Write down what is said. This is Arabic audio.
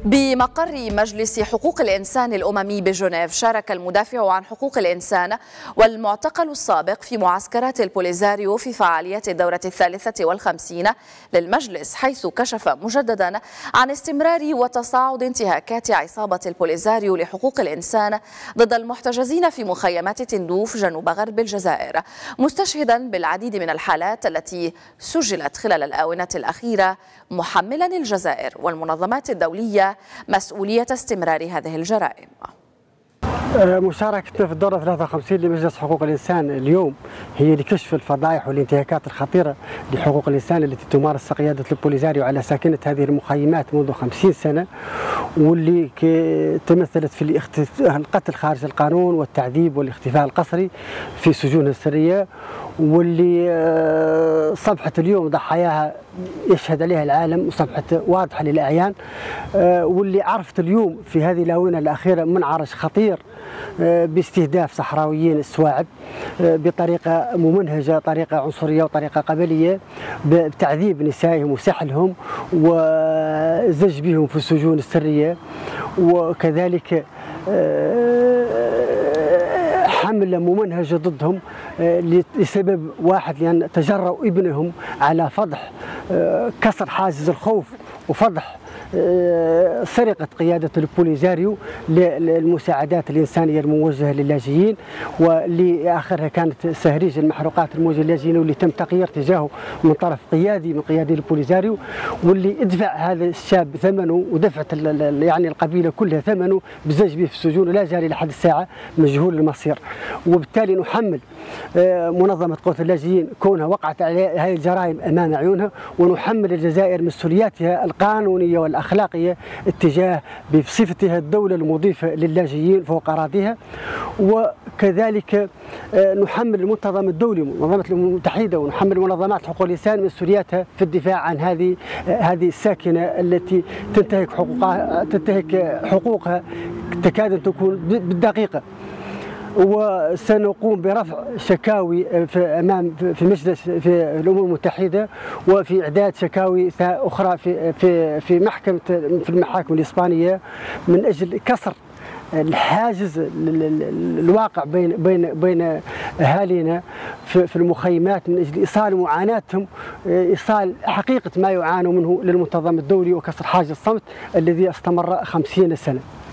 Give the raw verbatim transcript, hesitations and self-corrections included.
بمقر مجلس حقوق الإنسان الأممي بجنيف، شارك المدافع عن حقوق الإنسان والمعتقل السابق في معسكرات البوليزاريو في فعاليات الدورة الثالثة والخمسين للمجلس، حيث كشف مجددا عن استمرار وتصاعد انتهاكات عصابة البوليزاريو لحقوق الإنسان ضد المحتجزين في مخيمات تندوف جنوب غرب الجزائر، مستشهدا بالعديد من الحالات التي سجلت خلال الآونة الأخيرة، محملا الجزائر والمنظمات الدولية مسؤولية استمرار هذه الجرائم. مشاركتنا في الدورة ثلاثة وخمسين لمجلس حقوق الإنسان اليوم هي لكشف الفضائح والانتهاكات الخطيرة لحقوق الإنسان التي تمارس قيادة البوليزاريو على ساكنة هذه المخيمات منذ خمسين سنة، واللي تمثلت في القتل خارج القانون والتعذيب والاختفاء القسري في سجونها السرية، واللي صبحت اليوم ضحاياها يشهد عليها العالم وصبحت واضحة للأعيان، واللي عرفت اليوم في هذه الآونة الأخيرة منعرج خطير باستهداف صحراويين السواعد بطريقة ممنهجة، طريقة عنصرية وطريقة قبلية، بتعذيب نسائهم وسحلهم وزج بهم في السجون السرية، وكذلك حملة ممنهجة ضدهم لسبب واحد، لأن تجرؤوا ابنهم على فضح كسر حاجز الخوف وفضح سرقة قيادة البوليزاريو للمساعدات الإنسانية الموجهة للاجئين، واللي آخرها كانت سهريج المحروقات الموجهة للاجئين، واللي تم تغيير تجاهه من طرف قيادي من قيادي البوليزاريو، واللي ادفع هذا الشاب ثمنه ودفعت يعني القبيلة كلها ثمنه بزج به في السجون، ولا زال لحد الساعة مجهول المصير. وبالتالي نحمل منظمة قوة اللاجئين كونها وقعت على هذه الجرائم أمام عيونها، ونحمل الجزائر مسؤولياتها القانونية والأخلاقية اتجاه بصفتها الدولة المضيفة للاجئين فوق أراضيها، وكذلك نحمل المنظمة الدولي منظمة الأمم المتحدة ونحمل منظمات حقوق الإنسان مسؤولياتها في الدفاع عن هذه هذه الساكنة التي تنتهك حقوقها تنتهك حقوقها تكاد أن تكون بالدقيقة. وسنقوم برفع شكاوي في امام في مجلس في الامم المتحده، وفي اعداد شكاوي اخرى في في في محكمه في المحاكم الاسبانيه من اجل كسر الحاجز الواقع بين بين بين اهالينا في المخيمات، من اجل ايصال معاناتهم، ايصال حقيقه ما يعانوا منه للمنظمه الدولي، وكسر حاجز الصمت الذي استمر خمسين سنه.